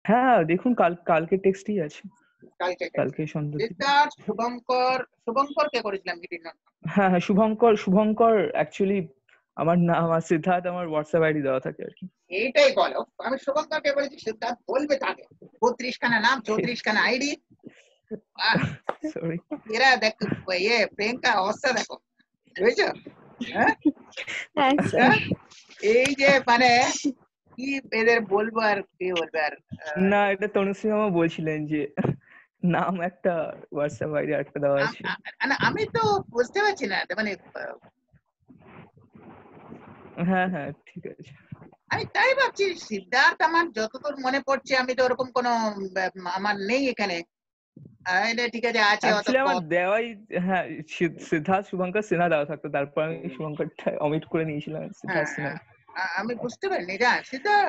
হ্যাঁ দেখুন কালকে টেক্সটই আছে, কালকে কালকে সন্ধ্যা থেকে। সিদ্ধার্থ, শুভঙ্কর কে করেছিলাম মিটিং না? হ্যাঁ শুভঙ্কর অ্যাকচুয়ালি আমার নাম, আর সিদ্ধার্থ আমার হোয়াটসঅ্যাপ আইডি দেওয়া থাকে আর কি। এইটাই বলো, আমি শুভঙ্করকে বলেছি সিদ্ধার্থ বলবে তাকে। 32 খানা নাম, 34 খানা আইডি। সরি। এরা দেখো প্রিয়াঙ্কা অবস্থা দেখো, বুঝছো? হ্যাঁ এই যে মানে কি এদের বলবো, আর কি বলবো আর। না এটা তনুশ্রী মামা বলছিলেন যে নাম একটা, হোয়াটসঅ্যাপ আইডি একটা দেওয়া আছে। আমি তো বুঝতে পারছি না, মানে হ্যাঁ ঠিক আছে। আমি তাই ভাবছি সিদ্ধার্থ, আমার যতদূর মনে পড়ছে আমি তো ওরকম কোনো আমার নেই এখানে। ঠিক আছে, আছে অত অ্যাকচুয়ালি আমার দেওয়াই, হ্যাঁ সিদ্ধার্থ শুভঙ্কর সিনহা দেওয়া থাকতো, তারপর আমি শুভঙ্করটা অমিট করে নিয়েছিলাম সিদ্ধার্থ সিনহা। আমি বুঝতে পারিনি। যা সিদ্ধার্থ,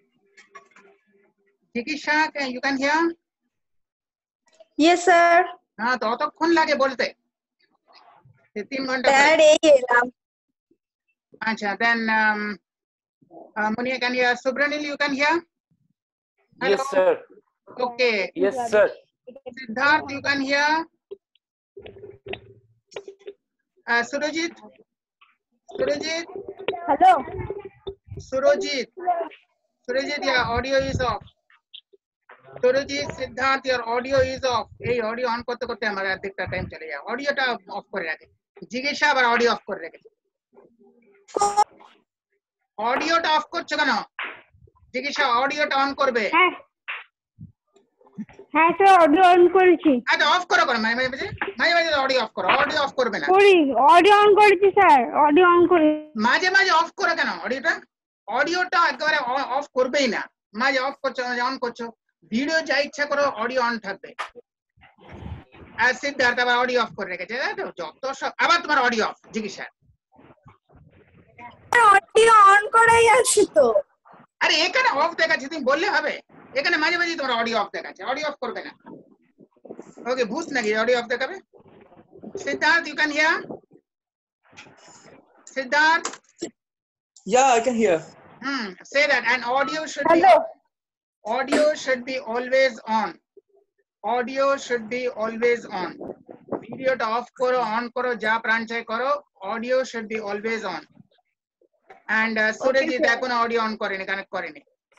চিকিৎসা, you can hear? Yes sir. হ্যাঁ, তো অতক্ষণ লাগে বলতে? 3 ঘন্টা স্যার এই এলাম। আচ্ছা, then Munia, can you? Subranil, you can hear? Hello? Yes, sir. Okay. Yes, sir. Siddharth, you can hear? Surajit? Hello Surajit, your audio is off. Surajit, Siddharth, your audio is off. এই audio on করতে করতে আমার অর্ধেকটা time চলে যায়। অডিওটা of করে রাখে। জিজ্ঞাসা আবার অডিও অফ করে রেখেছে। অডিওটা অফ করছো কেন? জিজ্ঞাসা অডিওটা অন করবে। হ্যাঁ স্যার অডিও অন করেছি। আচ্ছা, অফ করো মাঝে মাঝে অডিও অফ করো। অডিও অফ করবে না। করি, অডিও অন করেছি স্যার, অডিও অন করে। মাঝে মাঝে অফ করো কেন অডিওটা? অডিওটা একেবারে অফ করবেই না। মাঝে অফ করছো, মাঝে অন করছো। ভিডিও যা ইচ্ছা করো, অডিও অন থাকবে। আর সিদ্ধার্থ আবার অডিও অফ করে রেখেছে, যত সব। আবার তোমার অডিও অফ। জিজ্ঞাসা অডিও অন করাই আছে তো। আরে এখানে অফ দেখাচ্ছে, তুমি বললে হবে? এখানে মাঝে মাঝে তোমার অডিও অফ দেখাচ্ছে, অডিও অফ করবে না। ওকে, বুঝ নাকি অডিও অফ দেখাবে? Siddharth, you can hear? Siddharth? Yeah, I can hear. Say that. And audio should be always on. Audio should be always on. Video to off karo, on karo, ja pran chay karo. Audio should be always on. And Surajit ekhon audio on koreni, connect koreni.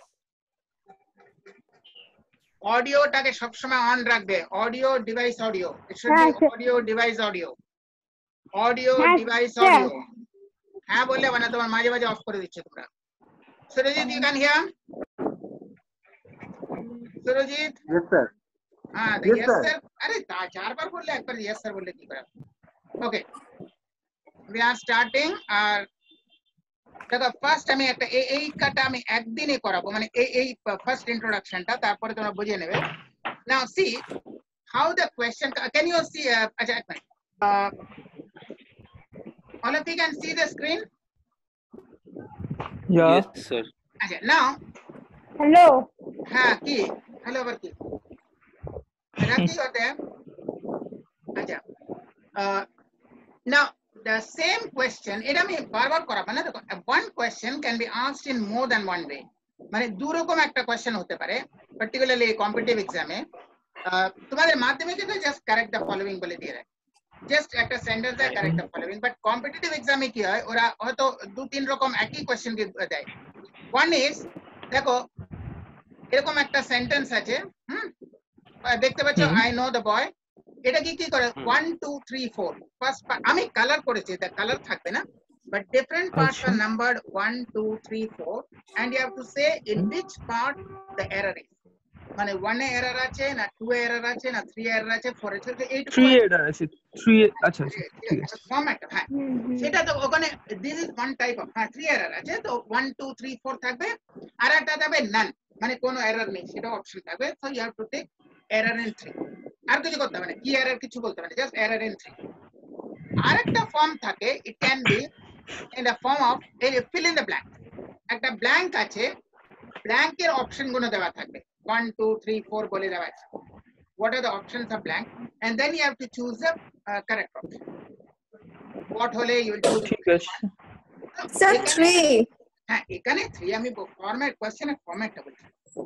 Audio take sob shomoy on rakhbe. Audio device audio. It should be audio device audio. Audio device audio. হ্যাঁ বললে মানে তোমার মাঝে মাঝে of করে দিচ্ছে তোমরা। Surajit, you can hear? Surajit? Yes sir. হ্যাঁ, Yes ইয়েস sir. স্যার। আরে চারবার বললে একবার ইয়েস স্যার বললে কি করে? ওকে, উই আর স্টার্টিং। আর দেখো ফার্স্ট আমি একটা এই কাটা আমি একদিনে করাবো, মানে এই ফার্স্ট ইন্ট্রোডাকশনটা, তারপরে তোমরা বুঝে নেবে। Now see how the question, can you see? আচ্ছা এক minute, all of you can see the screen? Yeah. Yes, sir. আচ্ছা, নাও হ্যালো। হ্যাঁ, কি হ্যালো আবার কি রাখি হতে? আচ্ছা, now the same question, এটা আমি বারবার করাবো না। দেখো, one question can be asked in more than one way, মানে দু রকম একটা কোয়েশ্চেন হতে পারে, পার্টিকুলারলি কম্পিটিটিভ এক্সামে। তোমাদের মাধ্যমিকে তো জাস্ট কারেক্ট দ্য ফলোইং বলে দিয়ে দেয়, জাস্ট একটা সেন্টেন্স দেয়, correct the following. But competitive এক্সামে কি হয়, ওরা হয়তো 2-3 রকম একই কোয়েশ্চেন দেয়। ওয়ান ইজ, দেখো এরকম একটা সেন্টেন্স আছে, দেখতে পাচ্ছ, আই নো দ্য বয়। এটা কি করে 1 2 3 4 ফার্স্ট আমি কালার করেছি, দ্য কালার থাকবে না, but different parts are numbered 1 2 3 4 and you have to say in which part the error is, মানে 1 এ এরর আছে না, 2 এ এরর আছে না, 3 এ এরর আছে, 4 এ আছে, 3 এরর আছে, 3 আচ্ছা ঠিক আছে ফরম্যাট। হ্যাঁ, সেটা তো ওখানে this is one type of, হ্যাঁ 3 এরর আছে তো 1 2 3 4 থাকবে। আর একটা থাকবে নান, মানে কোনো এরর নেই, সেটা অপশন থাকবে। So you have to take error in 3। আর কিছু করতে হবে না, কি এরর কিছু বলতে হবে না, জাস্ট এরর ইন 3। আরেকটা ফর্ম থাকে, it can be in the form of fill in the blank. একটা ব্ল্যাঙ্ক আছে, ব্ল্যাঙ্কের অপশন গুলো দেওয়া থাকবে, 1 2 3 4 বলে দেওয়া আছে। What are the options of blank? And then you have to choose the correct option. What hole you will choose? ঠিক আছে স্যার 3। হ্যাঁ, এখানে 3 আমি ফরম্যাট কোশ্চেনের ফরম্যাটটা বলছি।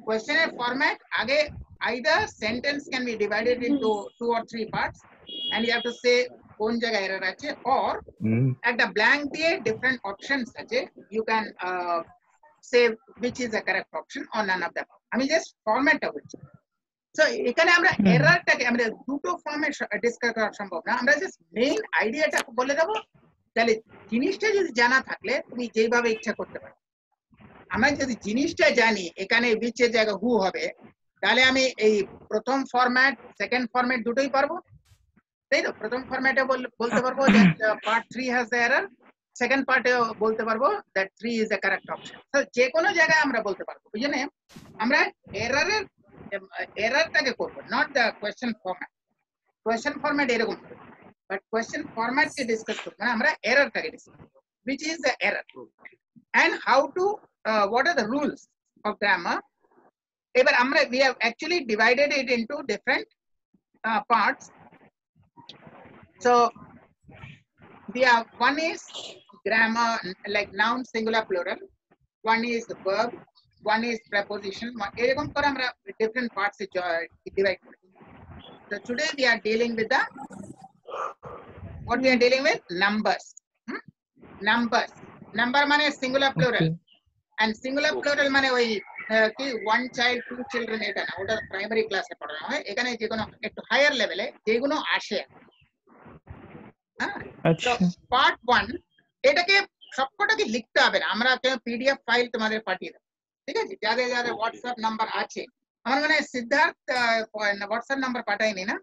কোয়েশ্চেনের ফরম্যাট আগে either sentence can be divided into 2 or 3 parts and you have to say কোন জায়গায় এরর আছে, or একটা blank দিয়ে different options আছে, you can say which is the correct option or none of them. আমি just ফরম্যাটটা বলছি। So এখানে আমরা এররটাকে আমরা দুটো ফর্মে ডিসকাস করা সম্ভব না, আমরা জাস্ট মেইন আইডিয়াটা বলে দেবো, তাহলে জিনিসটা যদি জানা থাকলে তুমি যেইভাবে ইচ্ছা করতে পারো। আমরা যদি জিনিসটা জানি এখানে বিচের জায়গা হু হবে, তাহলে আমি এই প্রথম ফরম্যাট সেকেন্ড ফরম্যাট দুটোই পারবো, তাই তো? প্রথম ফরম্যাটে বলতে পারবো যে part 3 has the error, second পার্টে বলতে পারবো that 3 is the correct option. তো যে কোনো জায়গায় আমরা বলতে পারবো, ওই জন্য আমরা এররটাকে করবো, not the question format. Question format এরকম হবে, বাট কোয়েশ্চেন ফরম্যাটকে ডিসকাস করবো না, আমরা এররটাকে ডিসকাস করবো, which is the error and how to what are the rules of grammar. এবার আমরা we have actually divided it into different parts. So we have one is grammar like noun singular plural, one is the verb, one is preposition, এরকম করে আমরা different parts divide করি। So today we are dealing with the what we are dealing with numbers. Numbers, number মানে singular plural and singular plural মানে ওই কি one child two children, এটা না, ওটা প্রাইমারি ক্লাসে পড়ানো হয়। এখানে যে কোনো একটু হায়ার লেভেলে যেগুলো আসে, আচ্ছা, পার্ট 1 এটাকে সবকটাকে লিখতে হবে না, আমরা পিডিএফ ফাইল তোমাদের পাঠিয়ে দেব, ঠিক আছে? যাদের যাদের হোয়াটসঅ্যাপ নাম্বার আছে, আমার মনে হয় সিদ্ধার্থ হোয়াটসঅ্যাপ নাম্বার পাঠায়নি না?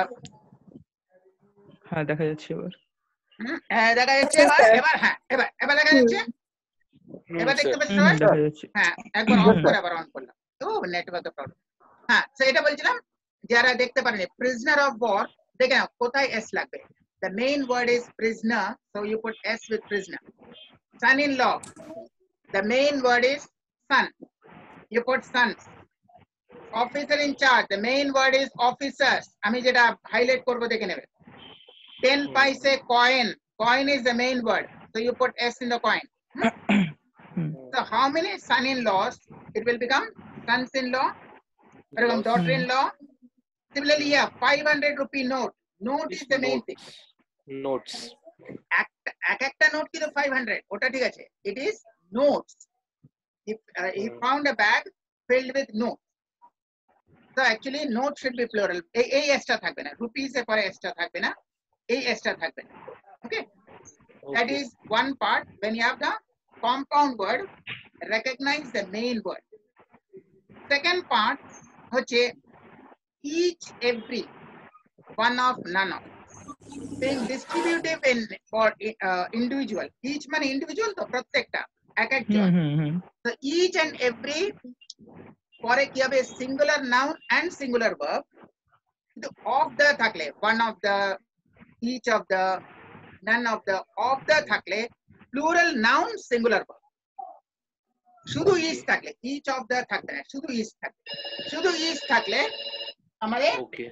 হ্যাঁ দেখা যাচ্ছে এবার। হ্যাঁ দেখা যাচ্ছে এবার, হ্যাঁ এবার দেখা যাচ্ছে, এবার দেখতে পাচ্ছ সবাই? দেখা যাচ্ছে। হ্যাঁ একবার অফ করে আবার অন করলাম, তো নেটওয়ার্কের প্রবলেম। হ্যাঁ তো এটা বলছিলাম, যারা দেখতে পারেনি প্রিজনার অফ ওয়ার, দেখে নাও কোথায় এস লাগবে। The main word is prisoner, so you put S with prisoner. Son-in-law, the main word is son, you put sons. Officer in charge, the main word is officers, আমি যেটা highlight করব দেখে নেবে। 10 paise coin, coin is the main word, so you put S in the coin. So how many son-in-laws? It will become sons-in-law, daughter-in-law. Similarly here 500 rupee note, note is the main thing. Notes. একটা note কিন্তু 500, ওটা ঠিক আছে, it is notes. If he found a bag filled with notes, so actually note should be plural. এই এসটা থাকবে না, rupees এর পরে এসটা থাকবে না, এই এসটা থাকবে না, okay? That is one part. When you have the compound word, recognize the main word. Second part হচ্ছে each, every, one of, none of, being distributive in for individual. Each মানে individual তো প্রত্যেকটা এক একজন। So each and every পরে কি হবে? singular noun and singular verb. কিন্তু of the থাকলে one of the, each of the, none of the, of the থাকলে plural noun singular verb. শুধু is থাকলে each of the থাকবে না, শুধু is থাকবে, শুধু is থাকলে আমাদের Okay.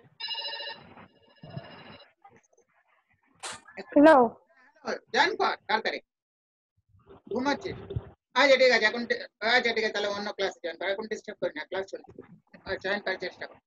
হ্যালো জয়েন কর তাড়াতাড়ি, ঘুমাচ্ছিস? আচ্ছা ঠিক আছে, এখন আচ্ছা ঠিক আছে, তাহলে অন্য ক্লাসে জয়েন কর, এখন ডিস্টার্ব করি না, ক্লাস চলছে, জয়েন করার চেষ্টা কর।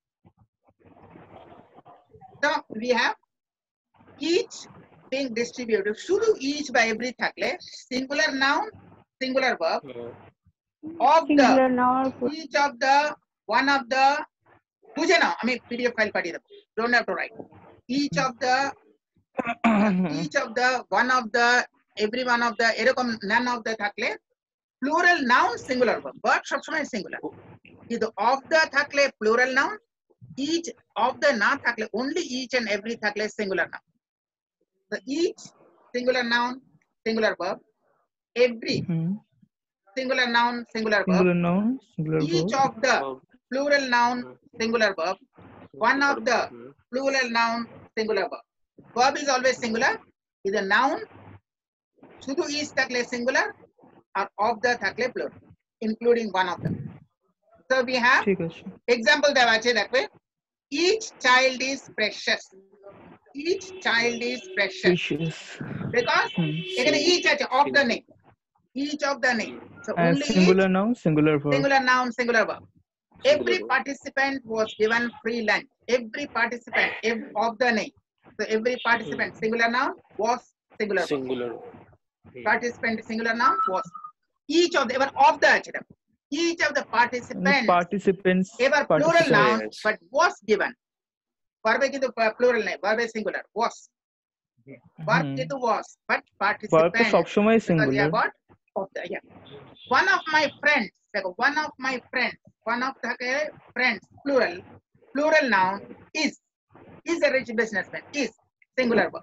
So we have each being distributed, শুধু each বা every থাকলে singular noun singular verb, of the, singular noun each of the, one of the, বুঝে নাও, আমি পিডিএফ ফাইল পাঠিয়ে দেবো, don't have to write. Each of the, each of the, one of the, every one of the, এরকম none of the থাকলে plural noun singular verb, verb সবসময় singular. কিন্তু of the থাকলে plural noun, each of the না থাকলে only each and every থাকলে singular noun. So each singular noun singular verb, every singular noun singular verb, singular noun singular each verb, of the plural noun singular verb, one of the plural noun singular verb. Verb is always singular, is a noun শুধু is থাকলে singular R of the থাকলে plural, including one of them. So we have ঠিক আছে। example দেওয়া আছে, দেখবে each child is precious, each child is precious, Precious. because এখানে each আছে, of the নেই, each of the নেই, so And only singular each, noun singular verb. singular noun singular verb. Every participant was given free lunch. Every participant of the name. So every participant, singular noun, was singular. Singular. Participant, singular noun, was. Each of them, of the HM. Each of the participants, ever plural noun, but was given. Verb is plural name, verb is singular, was. Verb was, but participant. Verb সব সময় singular. Got of the, yeah. One of my friends, one of my friends, one of the friends, plural noun is a rich businessman, is singular verb.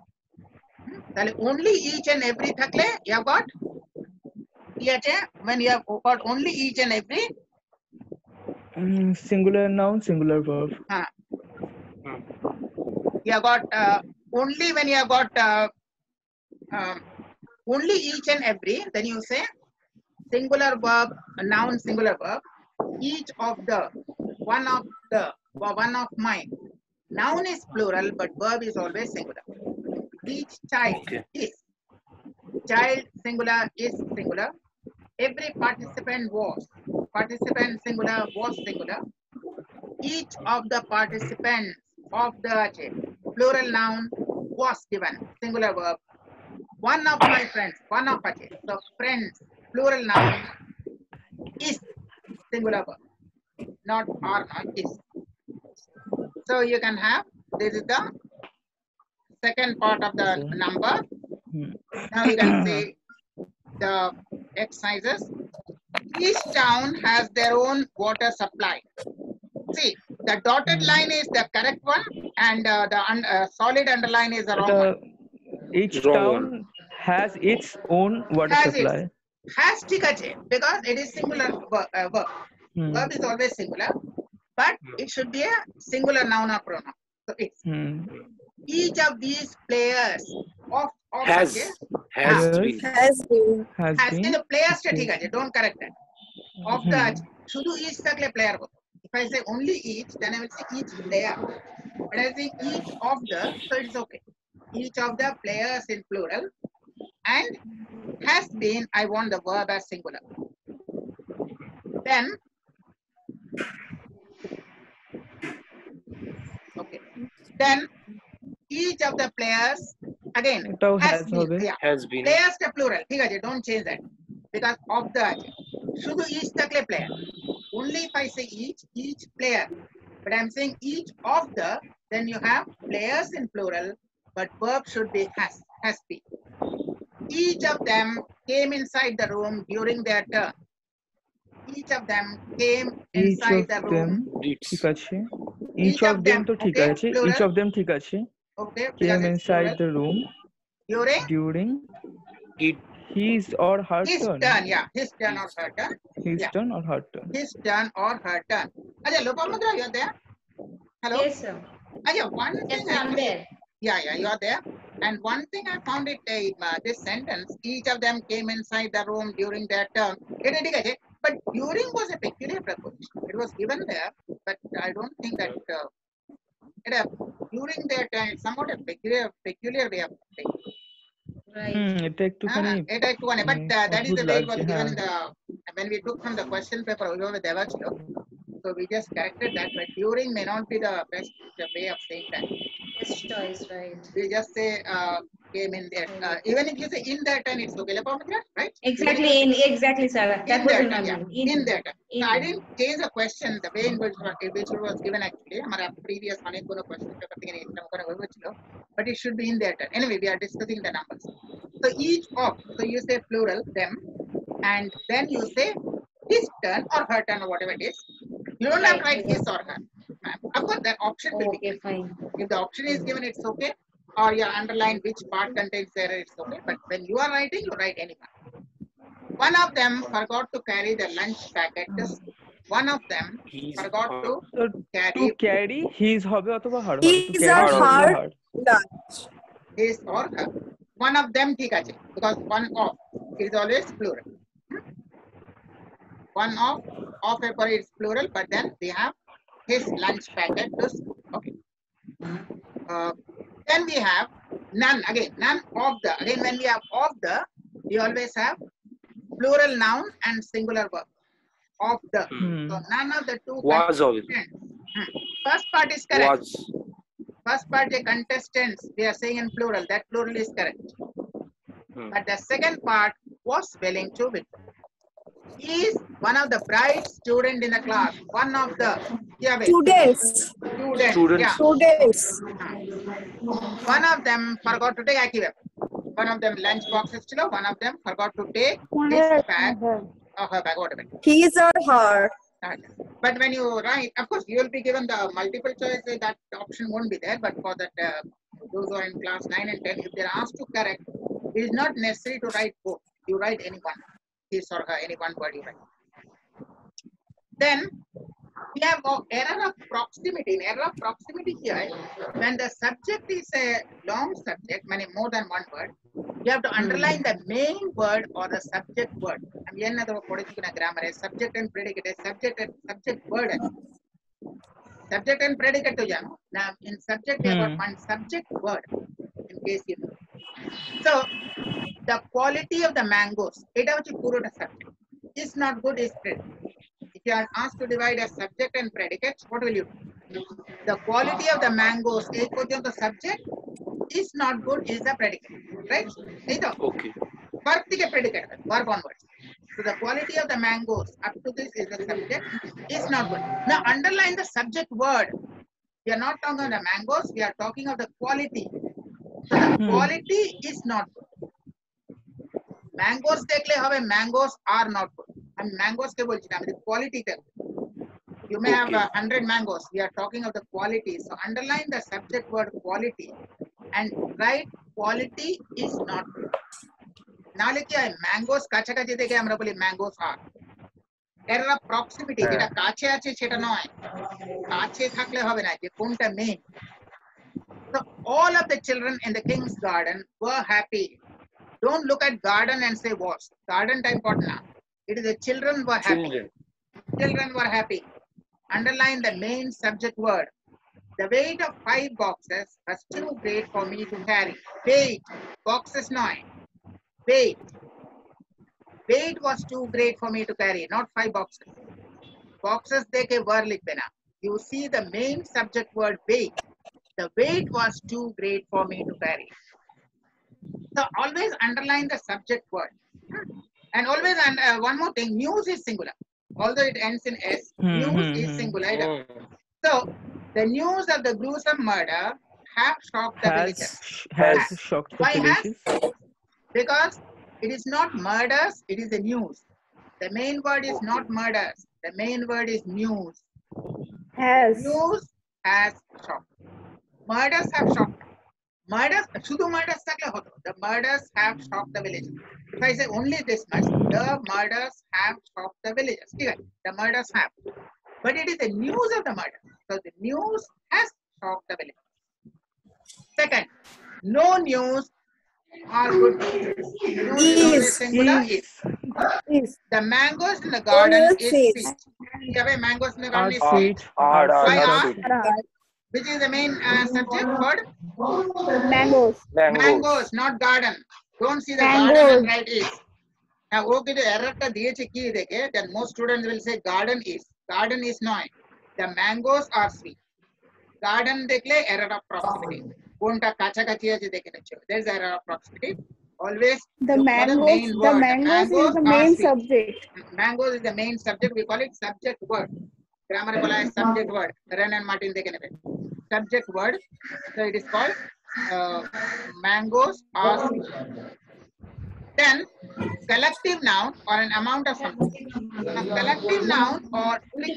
Only each and every thakle you have got. When you have got only each and every singular noun, singular verb. You have got only when you have got only each and every, then you say singular verb, noun, singular verb. Each of the, one of my. Noun is plural, but verb is always singular. Each child is. Child singular is singular. Every participant was. Participant singular was singular. Each of the participants of the plural noun was given. Singular verb. One of my friends. One of the friends. Plural noun is singular verb. Not or not is. So you can have, this is the second part of the number. Now you can see the exercises. Each town has their own water supply. See, the dotted line is the correct one, and the solid underline is the wrong one. Each town has its own water supply. Has because it is singular verb. Verb is always singular, but it should be a singular noun or pronoun. So it's each of these players of has been. The players don't correct that. Of the shudu each player. If I say only each, then I will say each player. But I say each of the, so it's okay. Each of the players in plural, and has been, I want the verb as singular. Then then each of the players again has been. Players to plural. Don't change that because of the shudu each takle player. Only if I say each player, but I'm saying each of the, then you have players in plural, but verb should be has been. Each of them came inside the room during their turn. Each of them came inside the room. Each of them to ঠিক আছে. Each of them ঠিক আছে. Okay. Came inside the room during his or her turn. His turn or her turn. His turn or her turn. His turn or her turn. Ajay, Lopamudra, you're there? Hello? Yes, sir. Ajay, one thing I'm there. Yeah, you're there. And one thing I found it, this sentence, each of them came inside the room during their turn. But during was a peculiar preposition. It was given there, but I don't think that during their time, it's somewhat a peculiar way of saying. Right. But that is the way it was given in the, when we took from the question paper, so we just corrected that, but during may not be the best way of saying that. Best choice, right? We just say came in there. Even if you say in that turn, it's okay, right? Exactly, exactly, sir. That was in my mind. In that. So I didn't change the question, the way in which it was given actually. Our previous question paper, but it should be in that turn. Anyway, we are discussing the numbers. So each of, so you say plural, them, and then you say his turn or her turn or whatever it is. You don't have to write his or her. Of course, that option will be given. Fine. If the option is given, it's okay. Or you underline which part contains there, it's okay. But when you are writing, you write any part. One of them forgot to carry the lunch packet. One of them forgot to carry his হবে অথবা her হবে. His or her lunch. His or her. One of them ঠিক আছে, because one of is always plural. One of paper is plural, but then we have his lunch packet to school. Okay. Then we have none. Again, none of the. Again, when we have of the, we always have plural noun and singular verb. of the. Hmm. So none of the two Was of it. contestants. First part is correct. Was. First part, the contestants, we are saying in plural. That plural is correct. But the second part was willing to withdraw. He is one of the bright student in the class. One of the Students. students. Yeah. Students. One of them forgot to take Akiva. One of them lunch boxes chilo. One of them forgot to take his bag or her bag, whatever. His or her. But when you write, of course, you will be given the multiple choice. That option won't be there. But for that, those who are in class 9 and 10, if they are asked to correct, it is not necessary to write both. You write any one, his or her, any one word you write. Then we have error of proximity. In error of proximity here, when the subject is a long subject, meaning more than one word, you have to underline the main word or the subject word. I mean, grammar is subject and predicate. Subject word. Subject and predicate to jam. Now, in subject, we have got one subject word. In case you know. So, the quality of the mangoes, subject, is not good, is predicate. If you are asked to divide a subject and predicate, what will you do? The quality of the mangoes, the subject is not good, is the predicate. Right? Okay. Verb predicate, verb onwards. So the quality of the mangoes up to this is the subject is not good. Now underline the subject word. We are not talking about the mangoes, we are talking of the quality. So the quality is not good. Mangoes mangoes are not good. I mean mangoes the quality. You may have 100 mangoes. We are talking of the quality. So underline the subject word quality and write quality is not good. Now let's say mangoes kacha kacha deke amra boli mangoes are. Error of proximity jeta kache ache cheta noy. Kache thakle hobe na je konta main. So all of the children in the king's garden were happy. Don't look at garden and say was. Garden time partner. It is the children were happy. Children were happy. Underline the main subject word. The weight of 5 boxes was too great for me to carry. Weight. Boxes 9. Weight. Weight was too great for me to carry. Not 5 boxes. Boxes deke were likhna. You see the main subject word weight. The weight was too great for me to carry. So always underline the subject word. And always, one more thing, news is singular. Although it ends in S, news is singular. So, the news of the gruesome murder have shocked the villagers. Has shocked the villagers. Because it is not murders, it is the news. The main word is not murders. The main word is news. News has shocked. Murders have shocked. Murders, the murders have shocked the villagers. If I say only this much, the murders have shocked the villagers. The murders have. But it is the news of the murder. So the news has shocked the villagers. Second, no news are good news. News singular is. The mangoes in the garden is sweet. Mangoes in the garden is sweet. Which is the main subject word? Mangoes, not garden. Don't see the garden and write is. Now, okay, the error then most students will say garden is. Garden is not. The mangoes are sweet. Garden dekle error of proximity. There's error of proximity. Always the mangoes is the main subject. Mangoes is the main subject. We call it subject word. Grammar bola is subject word. Ren and Martin subject word. So it is called mangoes are sweet. Then collective noun or an amount of something. A collective noun or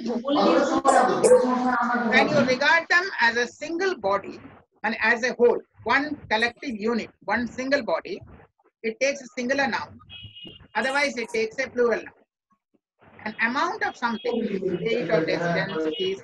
when you regard them as a single body and as a whole, one collective unit, one single body, it takes a singular noun. Otherwise, it takes a plural noun. An amount of something, weight or distance is.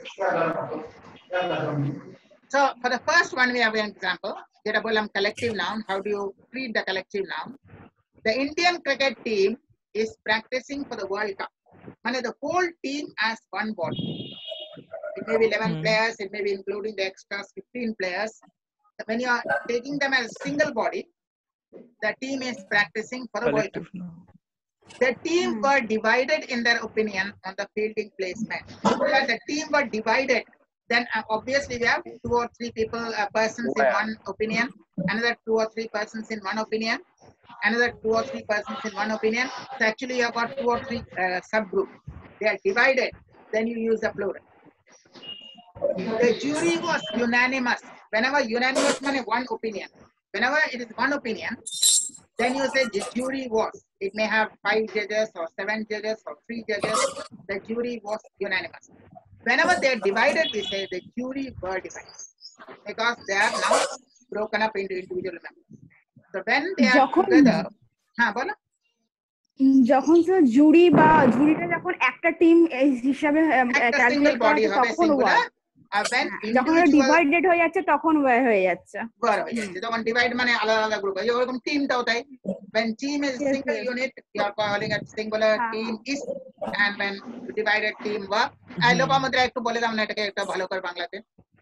So for the first one, we have an example. Collective noun. How do you treat the collective noun? The Indian cricket team is practicing for the World Cup. The whole team as one body. It may be 11 players, it may be including the extras 15 players. When you are taking them as a single body, the team is practicing for the World Cup. The team were divided in their opinion on the fielding placement. Where the team were divided, then obviously we have 2 or 3 people, persons in one opinion, another 2 or 3 persons in one opinion, another 2 or 3 persons in one opinion. So actually you have got 2 or 3 subgroups. They are divided, then you use the plural. The jury was unanimous. Whenever unanimous means one opinion. Whenever it is one opinion, then you say the jury was. It may have 5 judges or 7 judges or 3 judges. The jury was unanimous. Whenever they are divided, we say the jury were divided. Because they are now broken up into individual members. So when they are together, বলো। যখন জুরি বা জুরিটা যখন একটা team হিসাবে calculate করা হয় তখন war, যখন ডিভাইডেড হয়ে যাচ্ছে তখন ওয়ার হয়ে যাচ্ছে। যখন ডিভাইড মানে আলাদা আলাদা গ্রুপ হয়, ওরকম টিমটাও তাই। when team is single unit, you are calling it singular, team is, and when divided team work. Lopamudra একটু বলে দাও না এটাকে একটা ভালো করে বাংলাতে।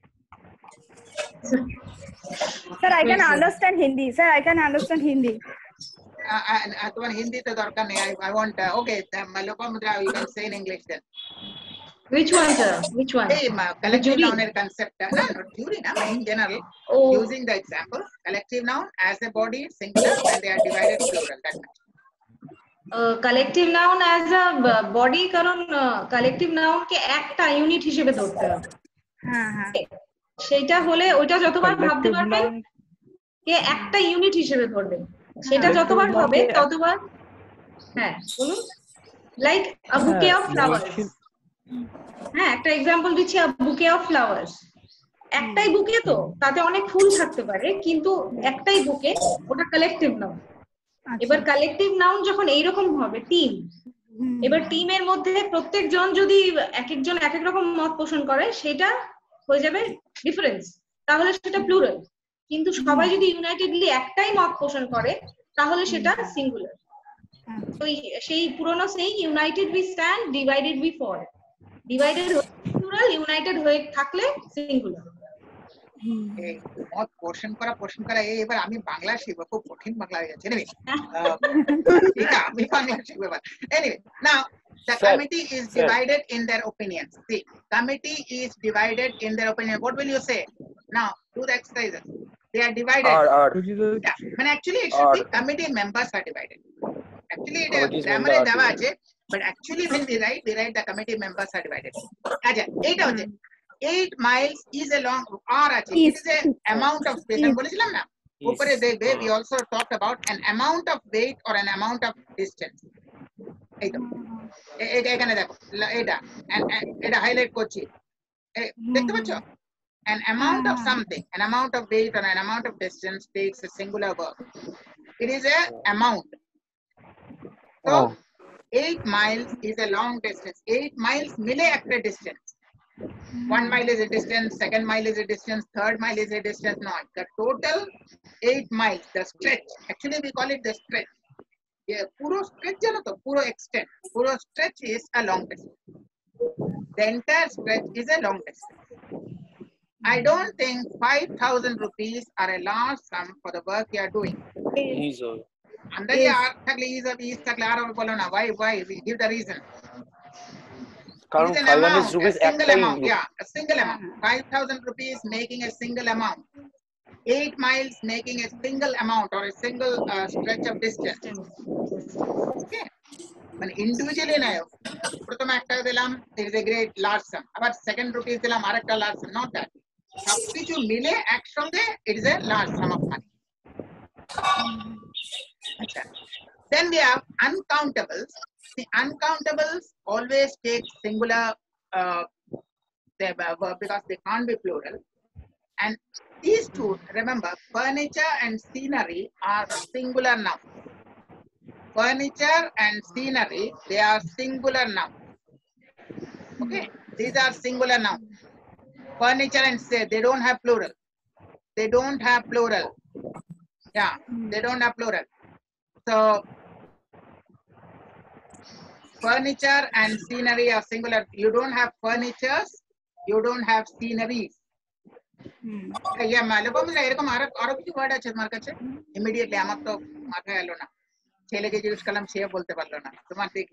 Sir, I can understand Hindi. Sir, I can understand Hindi. তোমার হিন্দিতে দরকার নেই। I want okay, Lopamudra you can say in English then. Which one, sir? Which one? Collective noun concept. No, jury na, in general. Using the example, collective noun as a body, singular, and they are divided plural. That much. Collective noun as a body, কারণ collective noun কে একটা unit হিসেবে ধরতে হবে। সেটা হলে ওইটা যতবার ভাবতে পারবেন কে একটা ইউনিট হিসেবে ধরবেন, সেটা যতবার হবে ততবার। হ্যাঁ বলুন। Like a bouquet of flowers. হ্যাঁ একটা এক্সাম্পল দিচ্ছি, বুকে অফ ফ্লাওয়ার্স। একটাই বুকে, তো তাতে অনেক ফুল থাকতে পারে, কিন্তু একটাই বুকে, ওটা কালেকটিভ নাউন। এবার কালেকটিভ নাউন যখন এইরকম হবে টিম, এবার টিমের মধ্যে প্রত্যেকজন যদি এক একজন এক এক রকম মত পোষণ করে, সেটা হয়ে যাবে ডিফারেন্স, তাহলে সেটা প্লুরাল। কিন্তু সবাই যদি ইউনাইটেডলি একটাই মত পোষণ করে, তাহলে সেটা সিঙ্গুলার। তো সেই পুরনো সেই united we stand, divided we fall. Divided plural, united হয়ে থাকলে সিঙ্গুলার। মত পোষণ করা এবার আমি বাংলা শিখবো, খুব কঠিন বাংলা হয়ে যাচ্ছে। এনিওয়ে আমি বাংলা শিখবো এবার। Anyway now the committee is divided in their opinions. See, committee is divided in their opinion. What will you say? Now do the exercises. They are divided. Yeah. But actually it should be committee members are divided. Actually it is grammar e dewa ache, but actually when we write the committee members are divided. Acha এইটা হচ্ছে 8 miles is a long r ache. It is a amount of space. আমি বলেছিলাম না উপরে দেখবে, we also talked about an amount of weight or an amount of distance. এই তো এখানে দেখো এটা হাইলাইট করছি, দেখতে পাচ্ছ? An amount of something, an amount of weight or an amount of distance takes a singular verb. It is a amount. So 8 miles is a long distance. 8 miles mile একটা distance. 1 mile is a distance, 2nd mile is a distance, 3rd mile is a distance. No, the total 8 miles, the stretch. Actually we call it the stretch. পুরো stretch জানো তো, পুরো extent, পুরো stretch is a long distance. The entire stretch is a long distance. I don't think 5,000 rupees are a large sum for the work you are doing. Andage ar thakle is thakle ar bolo na, why we give the reason. কারণ 500 rupees single amount, yeah, a single amount. 5,000 rupees making a single amount. 8 miles making a single amount or a single stretch of distance. Okay, মানে individually না, প্রথম একটা দিলাম it is a great large sum, আবার second rupees দিলাম আরেকটা large sum, not that. সবকিছু মিলে একসঙ্গে it is a large sum of money. Then we have uncountables. The uncountables always take singular because they can't be plural. And these two, remember, furniture and scenery are singular nouns. Furniture and scenery, they are singular nouns. Okay, these are singular nouns. Furniture and say they don't have plural. They don't have plural. Yeah, they don't have plural. So furniture and scenery are singular. You don't have furnitures, you don't have sceneries. Yeah, malum এরকম আরো কিছু word আছে তোমার কাছে? Immediately আমার তো মাথায় এলো না। ছেলেকে জিজ্ঞেস করলাম সে বলতে পারলো না তোমার দেখি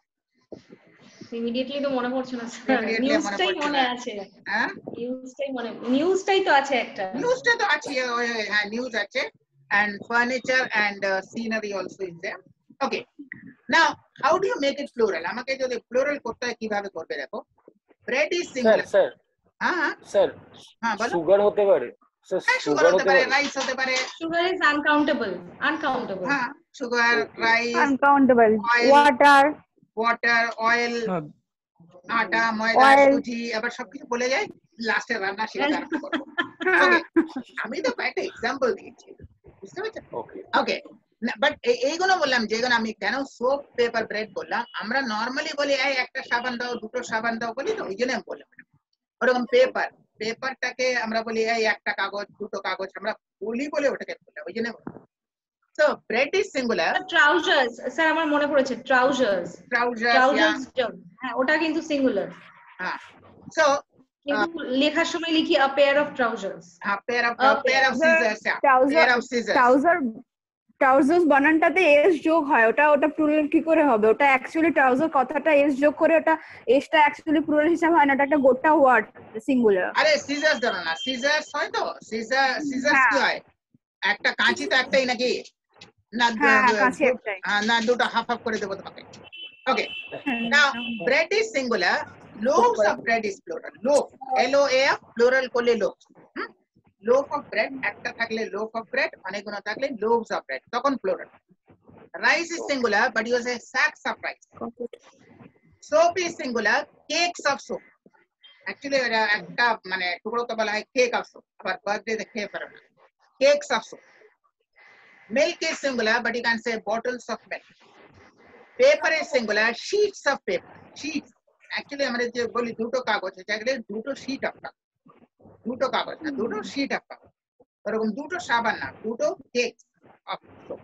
ইমিডিয়েটলি তো মনে পড়ছে না স্যার নিউজটাই মনে আছে হ্যাঁ নিউজটাই তো আছে একটা নিউজটা তো আছে হ্যাঁ নিউজ আছে and furniture and scenery also is there okay now how do you make it plural আমাকে যদি plural করতে হয় কিভাবে করবে দেখো bread is singular স্যার হ্যাঁ স্যার হ্যাঁ বলো সুগার হতে পারে স্যার সুগার হতে পারে রাইস হতে পারে sugar is uncountable হ্যাঁ sugar rice uncountable, Oil. water, oil আটা ময়দা Oil. সুজি আবার সবকিছু বলে যায় লাস্টে রান্না শিখে আরম্ভ করব ওকে আমি তো একটা এক্সাম্পল দিয়েছি বুঝতে পারছেন ওকে ওকে বাট এইগুলো বললাম যেগুলো আমি কেন সোপ পেপার ব্রেড বললাম আমরা নরমালি বলি এই একটা সাবান দাও দুটো সাবান দাও বলি তো ওই জন্য আমি বললাম ওরকম পেপারটাকে আমরা বলি এই একটা কাগজ দুটো কাগজ আমরা বলি বলে ওটাকে বললাম ওই জন্য so bread is singular trousers sir আমার মনে পড়েছে trousers হ্যাঁ ওটা কিন্তু সিঙ্গুলার হ্যাঁ সো কিন্তু লেখার সময় লিখি a pair of trousers pair of scissors pair of scissors trousers বানানটাতে s যোগ হয় ওটা প্লুরাল কি করে হবে ওটা অ্যাকচুয়ালি trouser কথাটা s যোগ করে ওটা s টা অ্যাকচুয়ালি প্লুরাল হিসাবে হয় না ওটা একটা গোটা ওয়ার্ড সিঙ্গুলার আরে scissors ধরো না scissors হয় তো scissors কি হয় একটা কাঁচি তো একটাই নাকি না কাঁচি একটাই না দুটো হাফ হাফ করে দেব তোমাকে ওকে নাও bread is singular loaves of bread is plural loaf loaf plural করলে loaf loaf of bread একটা থাকলে loaf of bread অনেকগুলো থাকলে loaves of bread তখন plural rice is singular but you say sacks of rice soap is singular cakes of soap actually এটা একটা মানে টুকরোকে বলা হয় cake of soap আবার বার্থডে তে খেয়ে পারো না cakes of soap milk is singular but you can say bottles of milk paper is singular sheets of paper sheets actually আমরা যে বলি দুটো কাগজ এটাকে দুটো শীট অফ কাগজ দুটো কাগজ না দুটো শীট অফ কাগজ এরকম দুটো সাবান না দুটো কেক অফ সোপ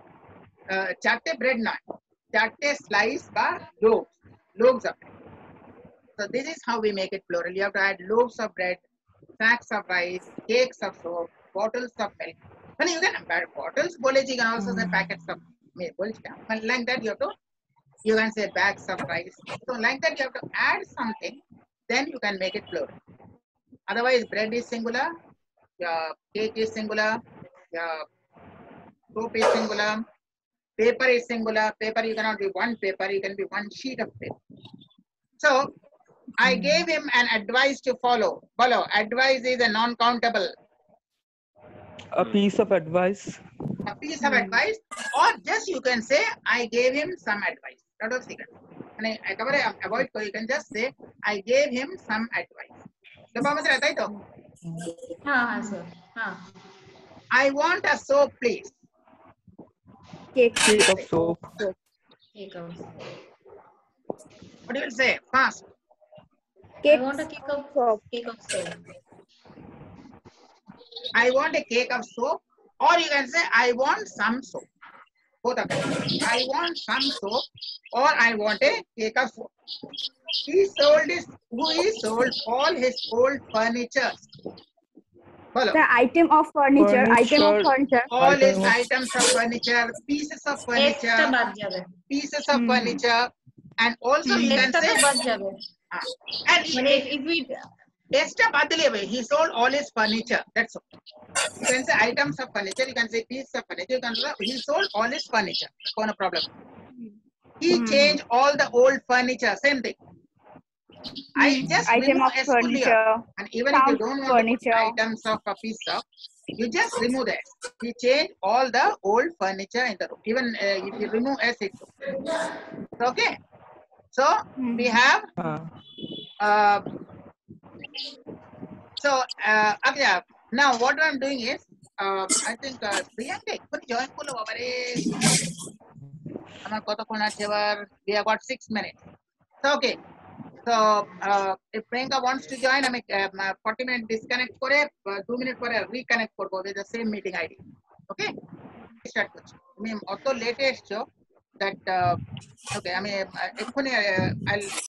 চারটে ব্রেড নয় চারটে স্লাইস বা loaves of bread so this is how we make it plural you have to add loaves of bread sacks of rice cakes of soap bottles of milk when you can bottles bole you can also say packets of milk like that you can say bags of rice so like that you have to add something then you can make it plural otherwise bread is singular cake is singular soap is singular paper is singular paper you cannot be one paper you can be one sheet of paper so I gave him an advice to follow advice is a non countable a piece of advice or just you can say I gave him some advice that was secret মানে একেবারে avoid করে you can just say I gave him some advice তো বাবা sir তাই তো হ্যাঁ sir হ্যাঁ I want a soap please cake of soap what do you say fast I want a cake of soap I want a cake of soap or you can say I want some soap both of them I want some soap or I want a cake of soap he sold all his old furniture follow the item of furniture all his items of furniture pieces of furniture and also you can say and if we extra badly he sold all his furniture that's all you can say items of furniture you can say pieces of furniture you can say he sold all his furniture no problem he changed all the old furniture same thing I just item remove of S furniture and even if you don't want furniture. To put items of a piece of you just remove that he changed all the old furniture in the room even if you remove S it's okay so we have okay now what I'm doing is I think Priyanka could join করলো বাবারে আমার কতক্ষণ আছে এবার we have got 6 minutes so okay so if Priyanka wants to join আমি 40 minutes disconnect করে 2 minutes পরে reconnect করব with the same meeting ID okay start করছি তুমি অত লেটে এসছো that okay আমি এক্ষুনি I'll